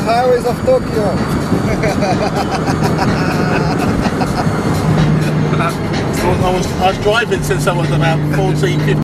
highways of Tokyo. I was driving since I was about 14, 15.